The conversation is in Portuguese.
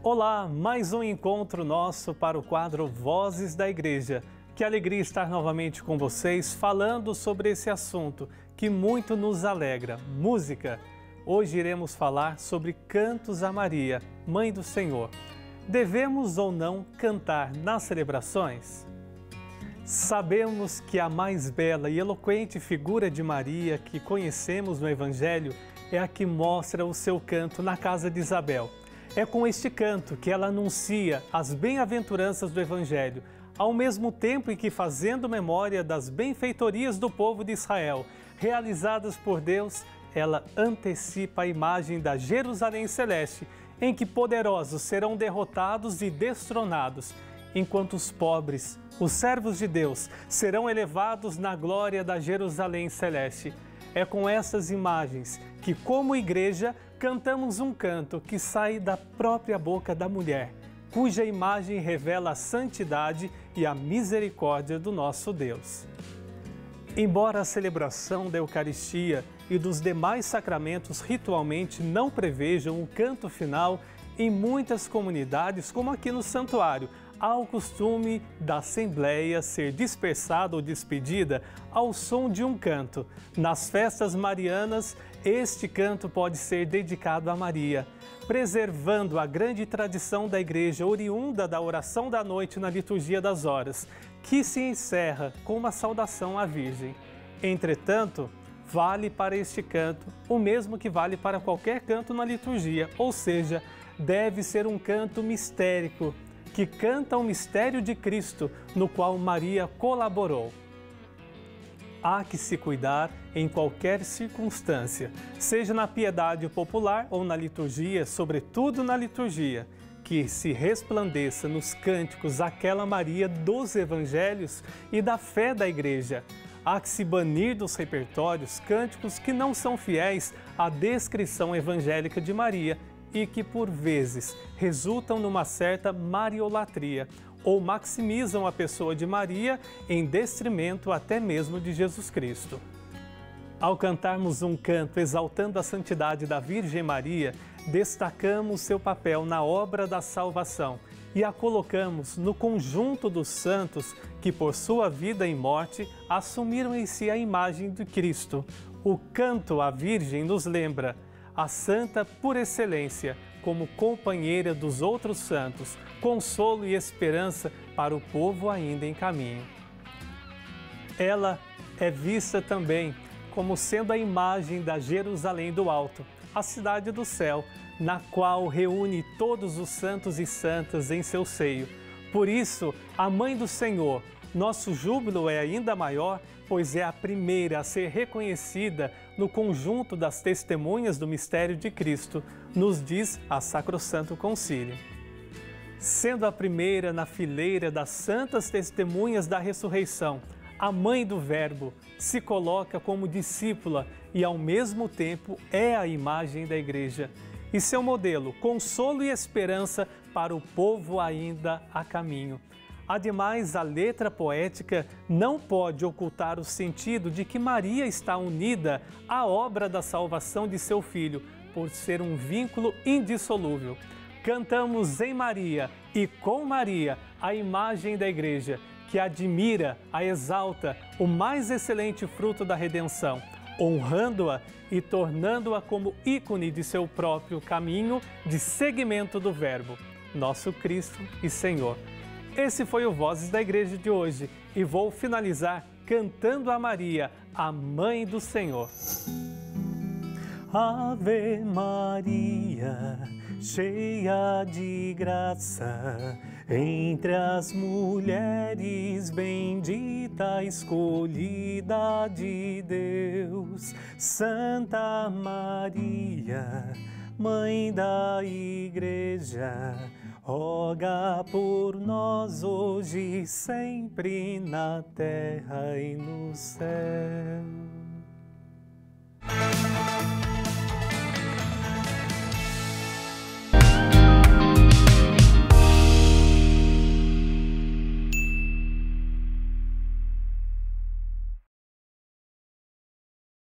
Olá, mais um encontro nosso para o quadro Vozes da Igreja. Que alegria estar novamente com vocês falando sobre esse assunto que muito nos alegra, música. Hoje iremos falar sobre cantos a Maria, Mãe do Senhor. Devemos ou não cantar nas celebrações? Sabemos que a mais bela e eloquente figura de Maria que conhecemos no Evangelho é a que mostra o seu canto na casa de Isabel. É com este canto que ela anuncia as bem-aventuranças do Evangelho, ao mesmo tempo em que, fazendo memória das benfeitorias do povo de Israel, realizadas por Deus, ela antecipa a imagem da Jerusalém Celeste, em que poderosos serão derrotados e destronados, enquanto os pobres, os servos de Deus, serão elevados na glória da Jerusalém Celeste. É com essas imagens que, como igreja, cantamos um canto que sai da própria boca da mulher, cuja imagem revela a santidade e a misericórdia do nosso Deus. Embora a celebração da Eucaristia e dos demais sacramentos ritualmente não prevejam o canto final, em muitas comunidades, como aqui no santuário, há o costume da Assembleia ser dispersada ou despedida ao som de um canto. Nas festas marianas, este canto pode ser dedicado a Maria, preservando a grande tradição da Igreja oriunda da oração da noite na liturgia das horas, que se encerra com uma saudação à Virgem. Entretanto, vale para este canto o mesmo que vale para qualquer canto na liturgia, ou seja, deve ser um canto mistérico, que canta o mistério de Cristo, no qual Maria colaborou. Há que se cuidar em qualquer circunstância, seja na piedade popular ou na liturgia, sobretudo na liturgia, que se resplandeça nos cânticos aquela Maria dos Evangelhos e da fé da Igreja. Há que se banir dos repertórios cânticos que não são fiéis à descrição evangélica de Maria e que, por vezes, resultam numa certa mariolatria ou maximizam a pessoa de Maria em detrimento até mesmo de Jesus Cristo. Ao cantarmos um canto exaltando a santidade da Virgem Maria, destacamos seu papel na obra da salvação e a colocamos no conjunto dos santos que, por sua vida e morte, assumiram em si a imagem de Cristo. O canto à Virgem nos lembra a santa por excelência, como companheira dos outros santos, consolo e esperança para o povo ainda em caminho. Ela é vista também como sendo a imagem da Jerusalém do Alto, a cidade do céu, na qual reúne todos os santos e santas em seu seio. Por isso, a Mãe do Senhor, nosso júbilo é ainda maior, pois é a primeira a ser reconhecida no conjunto das testemunhas do mistério de Cristo, nos diz a Sacrosanto Concílio. Sendo a primeira na fileira das santas testemunhas da ressurreição, a Mãe do Verbo se coloca como discípula e, ao mesmo tempo, é a imagem da Igreja. E seu modelo, consolo e esperança para o povo ainda a caminho. Ademais, a letra poética não pode ocultar o sentido de que Maria está unida à obra da salvação de seu Filho, por ser um vínculo indissolúvel. Cantamos em Maria e com Maria a imagem da Igreja, que admira, a exalta, o mais excelente fruto da redenção, honrando-a e tornando-a como ícone de seu próprio caminho de seguimento do Verbo, nosso Cristo e Senhor. Esse foi o Vozes da Igreja de hoje e vou finalizar cantando a Maria, a Mãe do Senhor. Ave Maria, cheia de graça, entre as mulheres bendita, escolhida de Deus. Santa Maria, Mãe da Igreja, roga por nós hoje e sempre na terra e no céu.